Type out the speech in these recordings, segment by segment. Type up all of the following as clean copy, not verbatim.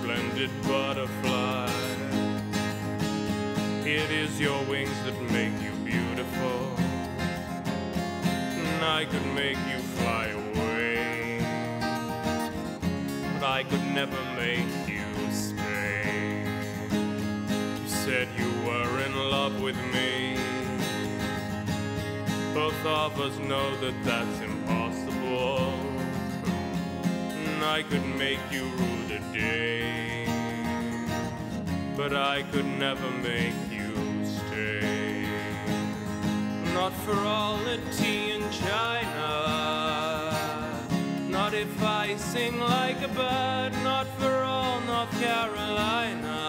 splendid butterfly. It is your wings that make you beautiful, and I could make you fly away, but I could never make you stay. You said you were in love with me. Both of us know that that's impossible, and I could make you rue the day, but I could never make you stay. Not for all the tea in China, not if I sing like a bird. Not for all North Carolina,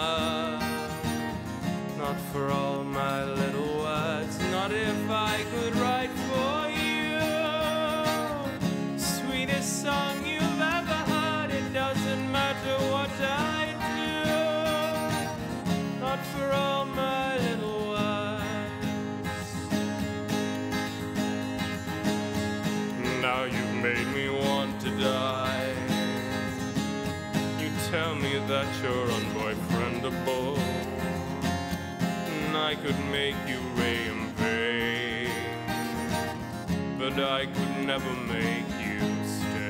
not for all my little words. Not if I could write for you sweetest song you've ever heard. It doesn't matter what I do, not for all my little words. Now you've made me want to die. You tell me that you're unboyfriendable, and I could make you Ray and Faye, but I could never make you stay.